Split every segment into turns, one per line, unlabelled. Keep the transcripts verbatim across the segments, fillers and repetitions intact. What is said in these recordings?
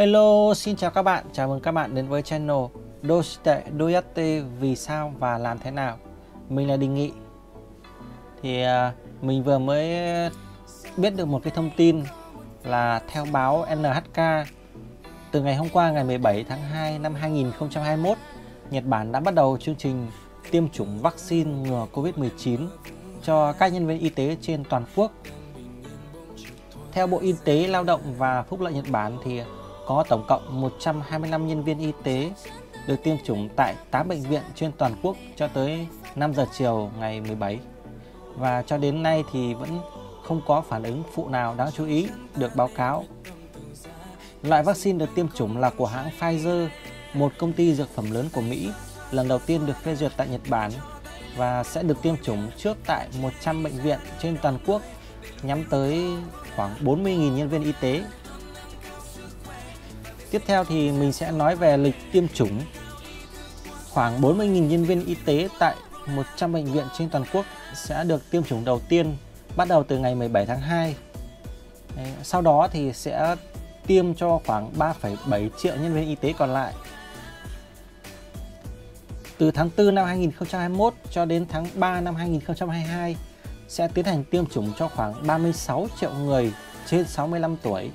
Hello, xin chào các bạn, chào mừng các bạn đến với channel Doshite Doyatte vì sao và làm thế nào. Mình là Đình Nghị. Thì uh, mình vừa mới biết được một cái thông tin là theo báo en hát ca, từ ngày hôm qua ngày mười bảy tháng hai năm hai nghìn không trăm hai mươi mốt, Nhật Bản đã bắt đầu chương trình tiêm chủng vaccine ngừa Covid mười chín cho các nhân viên y tế trên toàn quốc. Theo Bộ Y tế, Lao động và Phúc lợi Nhật Bản thì có tổng cộng một trăm hai mươi lăm nhân viên y tế được tiêm chủng tại tám bệnh viện trên toàn quốc cho tới năm giờ chiều ngày mười bảy. Và cho đến nay thì vẫn không có phản ứng phụ nào đáng chú ý được báo cáo. Loại vaccine được tiêm chủng là của hãng Pfizer, một công ty dược phẩm lớn của Mỹ, lần đầu tiên được phê duyệt tại Nhật Bản và sẽ được tiêm chủng trước tại một trăm bệnh viện trên toàn quốc, nhắm tới khoảng bốn mươi nghìn nhân viên y tế. Tiếp theo thì mình sẽ nói về lịch tiêm chủng. Khoảng bốn mươi nghìn nhân viên y tế tại một trăm bệnh viện trên toàn quốc sẽ được tiêm chủng đầu tiên bắt đầu từ ngày mười bảy tháng hai. Sau đó thì sẽ tiêm cho khoảng ba phẩy bảy triệu nhân viên y tế còn lại. Từ tháng tư năm hai nghìn không trăm hai mươi mốt cho đến tháng ba năm hai nghìn không trăm hai mươi hai sẽ tiến hành tiêm chủng cho khoảng ba mươi sáu triệu người trên sáu mươi lăm tuổi.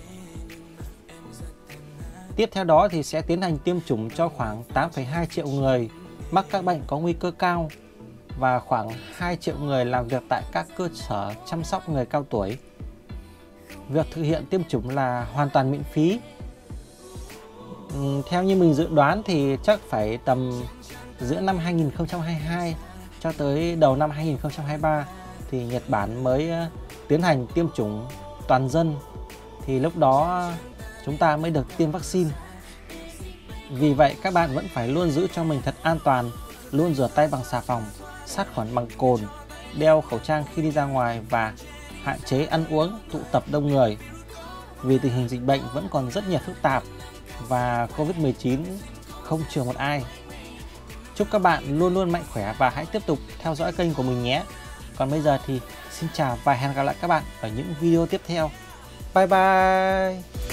Tiếp theo đó thì sẽ tiến hành tiêm chủng cho khoảng tám phẩy hai triệu người mắc các bệnh có nguy cơ cao và khoảng hai triệu người làm việc tại các cơ sở chăm sóc người cao tuổi. Việc thực hiện tiêm chủng là hoàn toàn miễn phí. Theo như mình dự đoán thì chắc phải tầm giữa năm hai nghìn không trăm hai mươi hai cho tới đầu năm hai nghìn không trăm hai mươi ba thì Nhật Bản mới tiến hành tiêm chủng toàn dân, thì lúc đó chúng ta mới được tiêm vaccine. Vì vậy các bạn vẫn phải luôn giữ cho mình thật an toàn, luôn rửa tay bằng xà phòng, sát khuẩn bằng cồn, đeo khẩu trang khi đi ra ngoài và hạn chế ăn uống, tụ tập đông người. Vì tình hình dịch bệnh vẫn còn rất nhiều phức tạp và Covid mười chín không chừa một ai. Chúc các bạn luôn luôn mạnh khỏe và hãy tiếp tục theo dõi kênh của mình nhé. Còn bây giờ thì xin chào và hẹn gặp lại các bạn ở những video tiếp theo. Bye bye!